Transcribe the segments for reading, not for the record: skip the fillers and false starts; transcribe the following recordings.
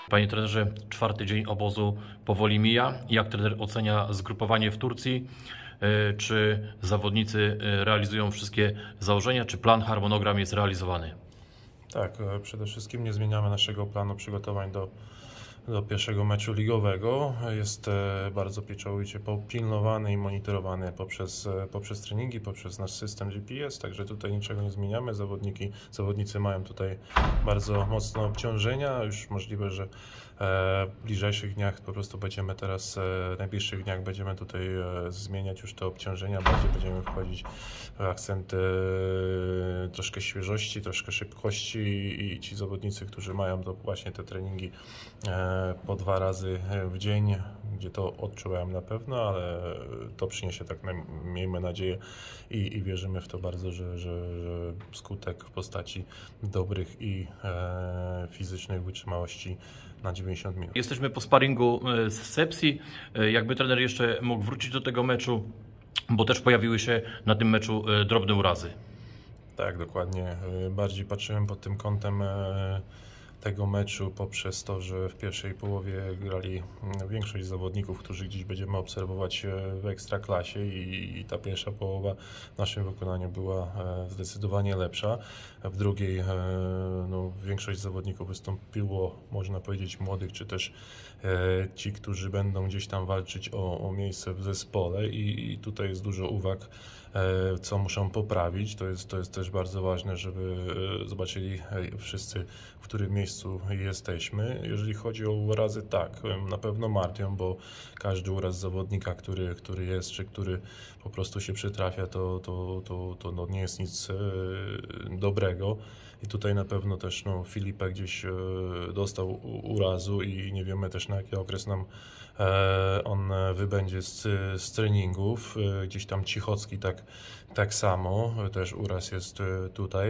Panie trenerze, 4. dzień obozu powoli mija. Jak trener ocenia zgrupowanie w Turcji? Czy zawodnicy realizują wszystkie założenia? Czy plan, harmonogram jest realizowany? Tak, przede wszystkim nie zmieniamy naszego planu przygotowań do pierwszego meczu ligowego. Jest bardzo pieczołowicie popilnowany i monitorowany poprzez treningi, poprzez nasz system GPS, także tutaj niczego nie zmieniamy. Zawodnicy mają tutaj bardzo mocne obciążenia. Już możliwe, że w bliższych dniach po prostu w najbliższych dniach będziemy tutaj zmieniać już te obciążenia, bardziej będziemy wchodzić w akcent troszkę świeżości, troszkę szybkości i ci zawodnicy, którzy mają to właśnie te treningi po 2 razy w dzień, gdzie to odczuwałem na pewno, ale to przyniesie, tak miejmy nadzieję i wierzymy w to bardzo, że skutek w postaci dobrych i fizycznych wytrzymałości na 90 minut. Jesteśmy po sparingu z Sepsi. Jakby trener jeszcze mógł wrócić do tego meczu, bo też pojawiły się na tym meczu drobne urazy. Tak, dokładnie. Bardziej patrzyłem pod tym kątem tego meczu poprzez to, że w pierwszej połowie grali większość zawodników, którzy gdzieś będziemy obserwować w Ekstraklasie i ta pierwsza połowa w naszym wykonaniu była zdecydowanie lepsza. W drugiej większość zawodników wystąpiło, można powiedzieć, młodych, czy też ci, którzy będą gdzieś tam walczyć o miejsce w zespole i tutaj jest dużo uwag, co muszą poprawić. To jest też bardzo ważne, żeby zobaczyli wszyscy, w którym miejscu jesteśmy. Jeżeli chodzi o urazy, tak, na pewno martwią, bo każdy uraz zawodnika, który jest, czy który po prostu się przytrafia, to nie jest nic dobrego. I tutaj na pewno też Filipek gdzieś dostał urazu i nie wiemy też, na jaki okres nam on wybędzie z treningów. Gdzieś tam Cichocki tak samo, też uraz jest tutaj.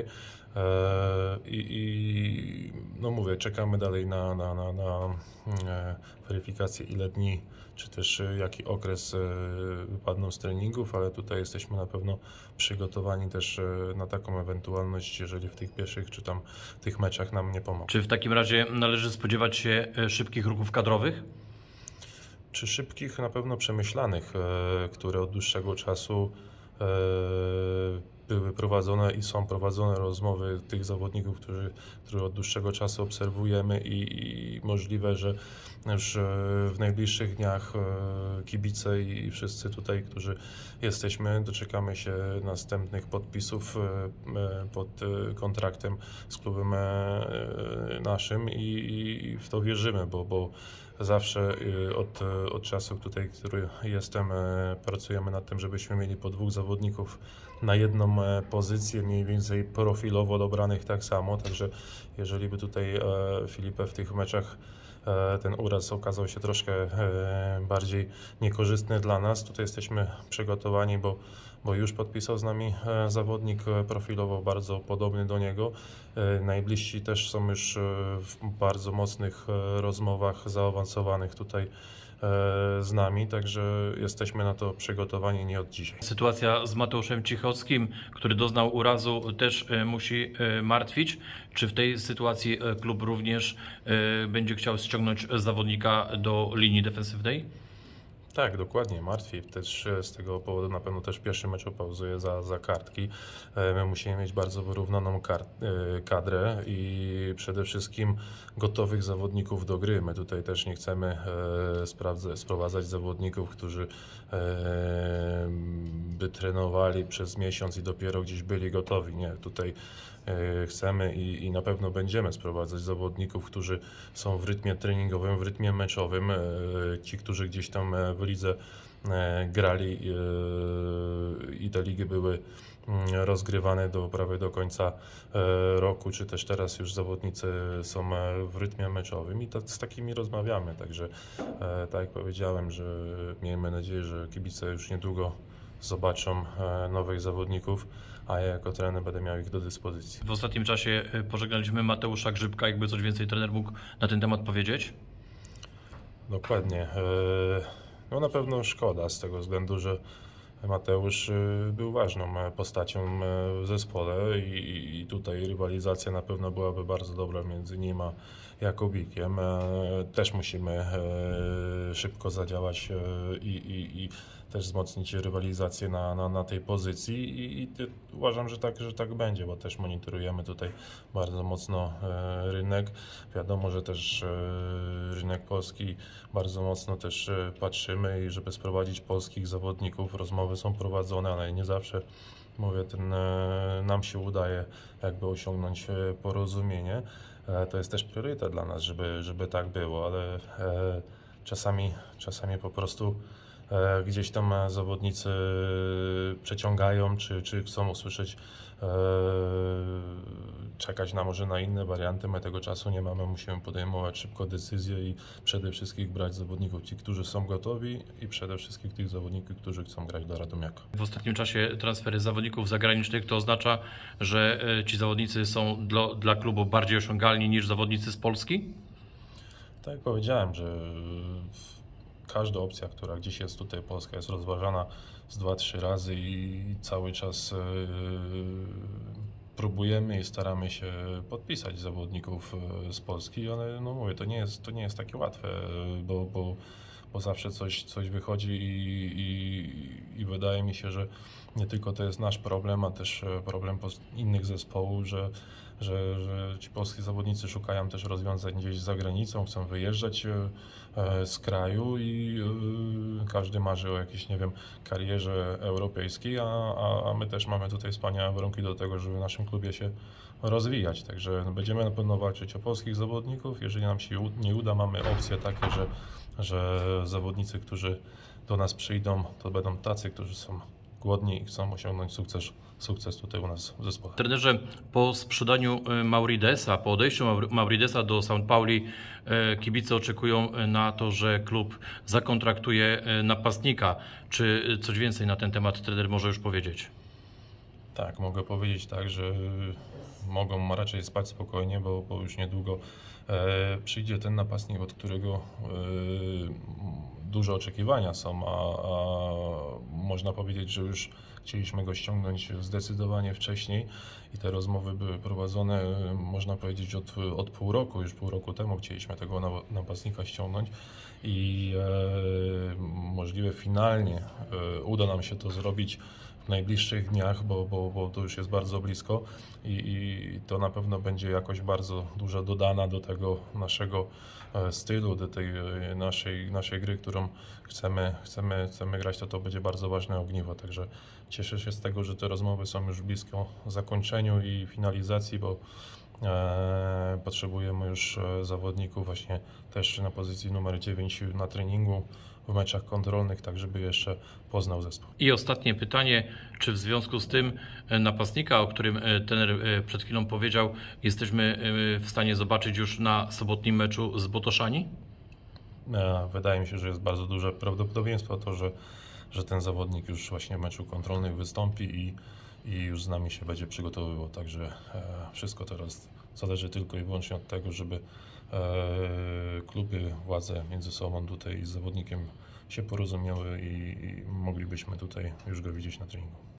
Mówię, czekamy dalej na weryfikację, ile dni, czy też jaki okres wypadną z treningów, ale tutaj jesteśmy na pewno przygotowani też na taką ewentualność, jeżeli w tych pierwszych czy tam tych meczach nam nie pomogą. Czy w takim razie należy spodziewać się szybkich ruchów kadrowych? Czy szybkich? Na pewno przemyślanych, które od dłuższego czasu były prowadzone i są prowadzone rozmowy tych zawodników, których od dłuższego czasu obserwujemy i możliwe, że już w najbliższych dniach kibice i wszyscy tutaj, którzy jesteśmy, doczekamy się następnych podpisów pod kontraktem z klubem naszym i w to wierzymy, bo zawsze od czasu tutaj, który jestem, pracujemy nad tym, żebyśmy mieli po 2 zawodników na jedną pozycję, mniej więcej profilowo dobranych tak samo, także jeżeli by tutaj Filipe w tych meczach ten uraz okazał się troszkę bardziej niekorzystny dla nas, tutaj jesteśmy przygotowani, bo już podpisał z nami zawodnik profilowo bardzo podobny do niego. Najbliżsi też są już w bardzo mocnych rozmowach zaawansowanych tutaj z nami, także jesteśmy na to przygotowani nie od dzisiaj. Sytuacja z Mateuszem Cichockim, który doznał urazu, też musi martwić. Czy w tej sytuacji klub również będzie chciał ściągnąć zawodnika do linii defensywnej? Tak, dokładnie, martwi. Też z tego powodu na pewno też pierwszy mecz opauzuje za kartki. My musimy mieć bardzo wyrównaną kadrę i przede wszystkim gotowych zawodników do gry. My tutaj też nie chcemy sprowadzać zawodników, którzy by trenowali przez miesiąc i dopiero gdzieś byli gotowi. Nie, tutaj chcemy i na pewno będziemy sprowadzać zawodników, którzy są w rytmie treningowym, w rytmie meczowym. Ci, którzy gdzieś tam w lidze grali i te ligi były rozgrywane prawie do końca roku, czy też teraz już zawodnicy są w rytmie meczowym i z takimi rozmawiamy. Także tak jak powiedziałem, że miejmy nadzieję, że kibice już niedługo zobaczą nowych zawodników, a ja jako trener będę miał ich do dyspozycji. W ostatnim czasie pożegnaliśmy Mateusza Grzybka. Jakby coś więcej trener mógł na ten temat powiedzieć? Dokładnie. Na pewno szkoda z tego względu, że Mateusz był ważną postacią w zespole i tutaj rywalizacja na pewno byłaby bardzo dobra między nim a Jakubikiem. Też musimy szybko zadziałać i też wzmocnić rywalizację na tej pozycji i uważam, że tak będzie, bo też monitorujemy tutaj bardzo mocno rynek. Wiadomo, że też rynek polski bardzo mocno też patrzymy i żeby sprowadzić polskich zawodników, rozmowy są prowadzone, ale nie zawsze, mówię, nam się udaje jakby osiągnąć porozumienie. To jest też priorytet dla nas, żeby tak było, ale czasami po prostu gdzieś tam zawodnicy przeciągają, czy chcą usłyszeć, czekać może na inne warianty. My tego czasu nie mamy, musimy podejmować szybko decyzje i przede wszystkim brać zawodników, ci, którzy są gotowi i przede wszystkim tych zawodników, którzy chcą grać do Radomiaka. W ostatnim czasie transfery zawodników zagranicznych to oznacza, że ci zawodnicy są dla klubu bardziej osiągalni niż zawodnicy z Polski? Tak jak powiedziałem, że każda opcja, która gdzieś jest tutaj, Polska jest rozważana z 2-3 razy i cały czas próbujemy i staramy się podpisać zawodników z Polski, ale no mówię, to nie jest takie łatwe, bo zawsze coś wychodzi i wydaje mi się, że nie tylko to jest nasz problem, a też problem innych zespołów, że ci polscy zawodnicy szukają też rozwiązań gdzieś za granicą, chcą wyjeżdżać z kraju i każdy marzy o jakiejś, nie wiem, karierze europejskiej, a my też mamy tutaj wspaniałe warunki do tego, żeby w naszym klubie się rozwijać. Także będziemy na pewno walczyć o polskich zawodników. Jeżeli nam się nie uda, mamy opcje takie, że zawodnicy, którzy do nas przyjdą, to będą tacy, którzy są głodni i chcą osiągnąć sukces tutaj u nas w zespole. Trenerze, po sprzedaniu Mauridesa, po odejściu Mauridesa do St. Pauli, kibice oczekują na to, że klub zakontraktuje napastnika. Czy coś więcej na ten temat trener może już powiedzieć? Tak, mogę powiedzieć tak, że mogą raczej spać spokojnie, bo już niedługo przyjdzie ten napastnik, od którego duże oczekiwania są, a można powiedzieć, że już chcieliśmy go ściągnąć zdecydowanie wcześniej i te rozmowy były prowadzone, można powiedzieć, od pół roku. Już pół roku temu chcieliśmy tego napastnika ściągnąć i możliwe finalnie uda nam się to zrobić w najbliższych dniach, bo to już jest bardzo blisko i to na pewno będzie jakoś bardzo duża dodana do tego naszego stylu, do tej naszej gry, którą chcemy grać, to będzie bardzo ważne ogniwo. Także cieszę się z tego, że te rozmowy są już blisko zakończeniu i finalizacji, bo potrzebujemy już zawodników właśnie też na pozycji numer 9 na treningu, w meczach kontrolnych, tak żeby jeszcze poznał zespół. I ostatnie pytanie, czy w związku z tym napastnika, o którym trener przed chwilą powiedział, jesteśmy w stanie zobaczyć już na sobotnim meczu z Botoszani? Wydaje mi się, że jest bardzo duże prawdopodobieństwo to, że ten zawodnik już właśnie w meczu kontrolnym wystąpi i już z nami się będzie przygotowywał. Także wszystko teraz zależy tylko i wyłącznie od tego, żeby kluby, władze między sobą tutaj z zawodnikiem się porozumiały i moglibyśmy tutaj już go widzieć na treningu.